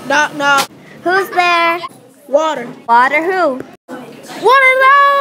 Knock, knock. Who's there? Water. Water who? Water,